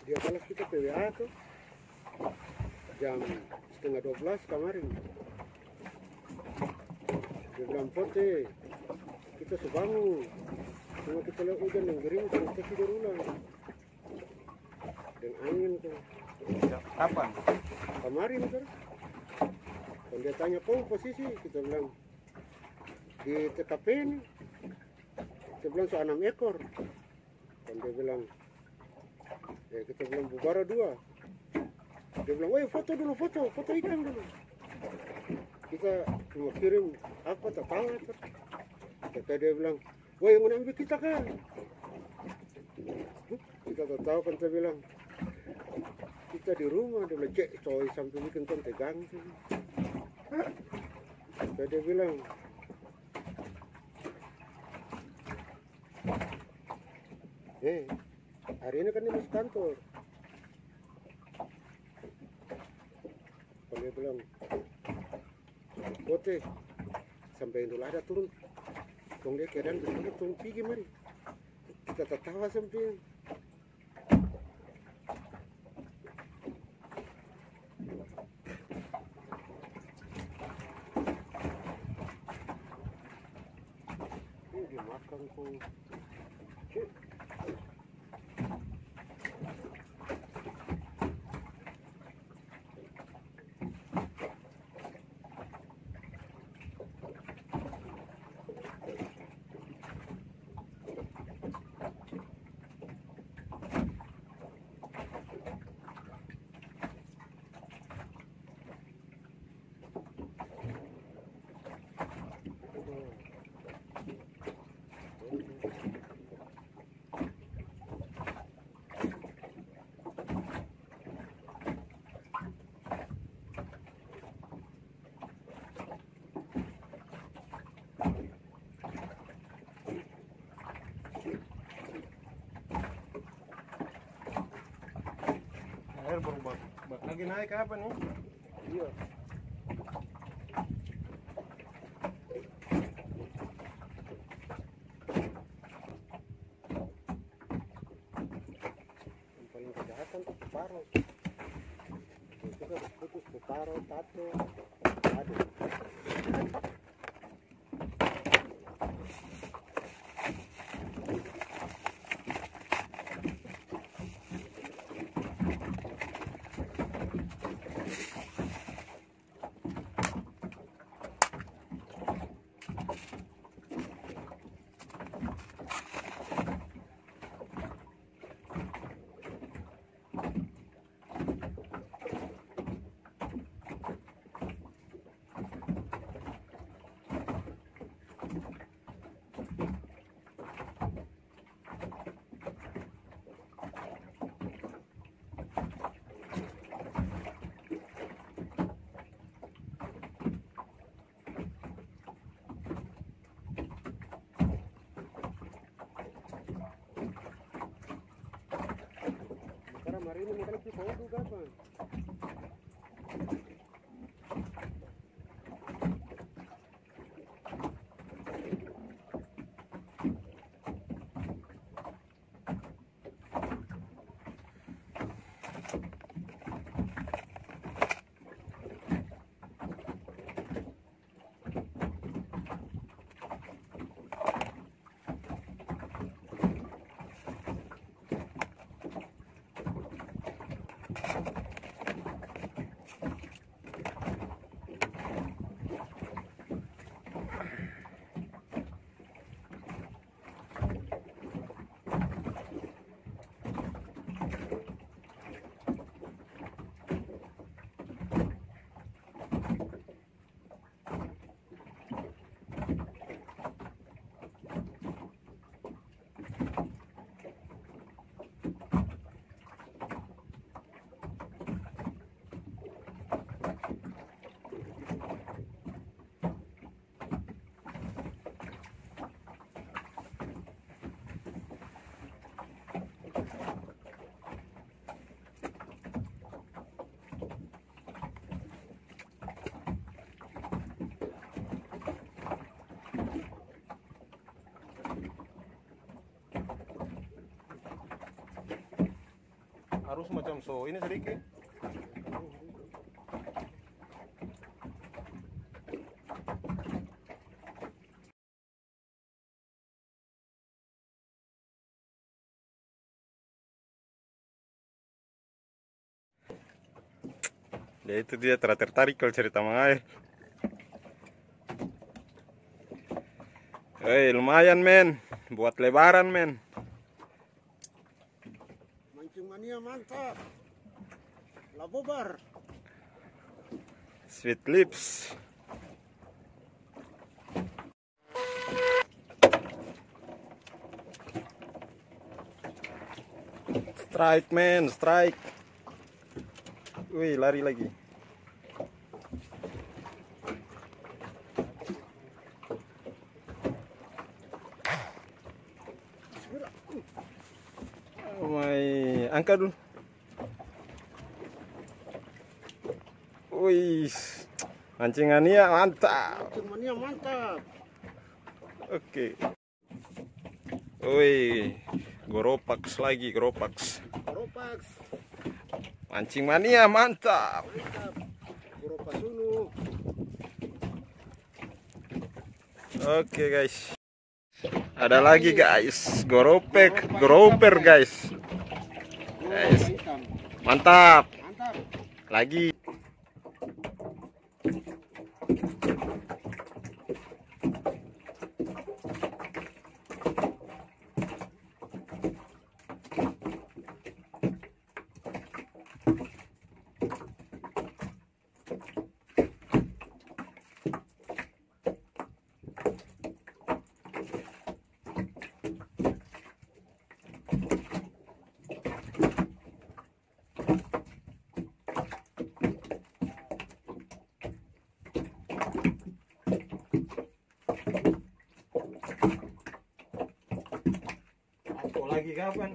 Dia balas kita PWA tuh jam setengah 12 kemarin. Dia bilang, Pote, kita sebangun. Cuma kita lihat hujan yang gerimis, kita tidur ulang. Dan angin tuh. Kapan? Kemarin kan. Kalau dia tanya, kau posisi? Kita bilang, di TKP ini. Kita bilang, 6 ekor. Dan dia bilang, kita bilang, Bubara 2. Dia bilang, woi foto dulu, foto ikan dulu. Kita cuma kirim apa tak tahu. Kata dia bilang, woi yang ambil kita kan. Kita tak tahu kan, saya bilang, kita di rumah. Dia bilang, cek coy sampai bikin kan tegang sih. Kata dia bilang, hari ini kan dia masuk kantor. Kalau dia bilang, Pote, sampai Idul Adha turun. Tong dia keadaan begini, tong pergi mari. Kita tertawa sampai. Dia makan kok. Air baru lagi naik apa nih? Iya. Yang paling kejahatan tuh Peparo. Itu kan putus Peparo, tato, ada. Hari ini makanya kita juga kan. Harus macam so. Ini sedikit. Ya itu dia tertarik kalau cerita mengair. Lumayan men, buat lebaran men. Mancing mania mantap. Labobar. Sweet lips. Strike men, strike. Wih, lari lagi. Oh my, angkat dulu. Wih, mancingannya mantap. Mancing mania mantap. Oke. Wih, goropax lagi, goropax. Goropax. Mancing mania mantap. Mantap. Goropax sunu. Oke guys. Ada lagi guys, grouper guys. Guys, mantap. Mantap. Lagi. Aku lagi kapan?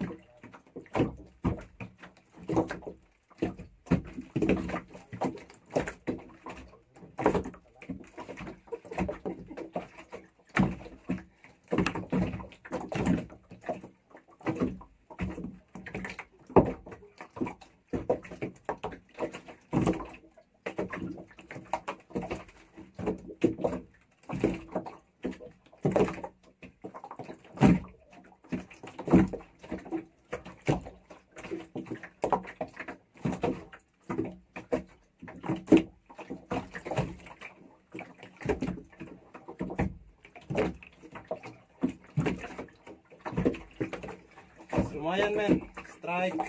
Lumayan men, strike.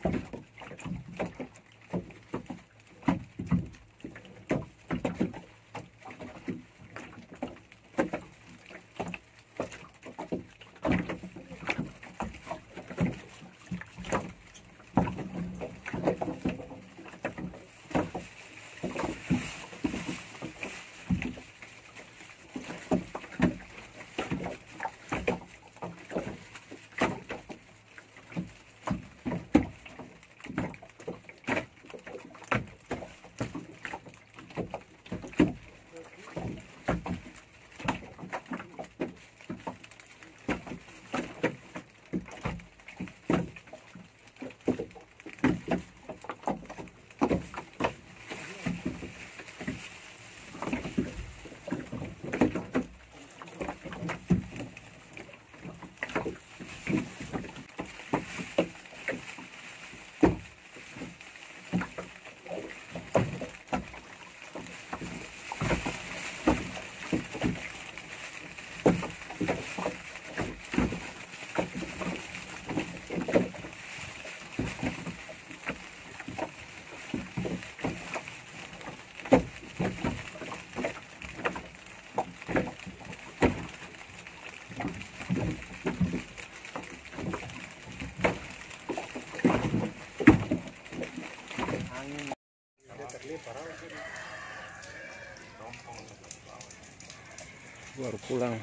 Baru pulang.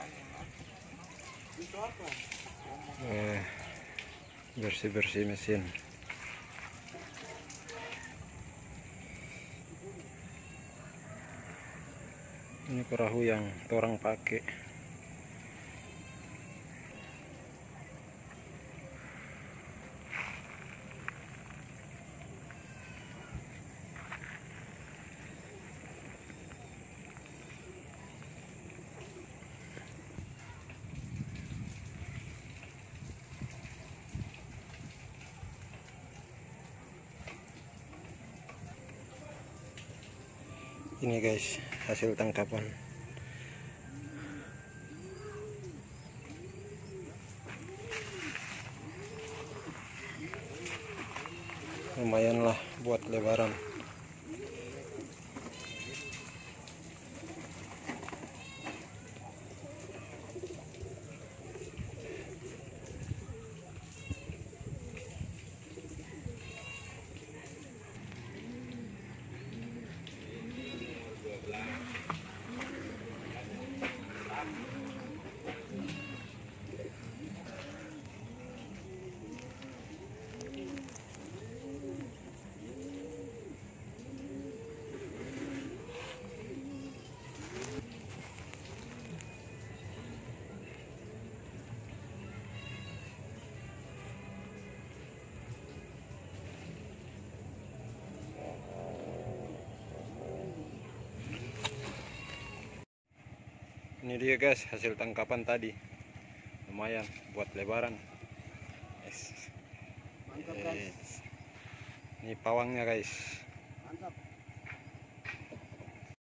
Bersih-bersih mesin. Ini perahu yang orang pakai. Ini guys, hasil tangkapan. Lumayan lah buat lebaran. Ini dia guys, hasil tangkapan tadi. Lumayan buat lebaran. Yes. Mantap guys. Ini pawangnya guys.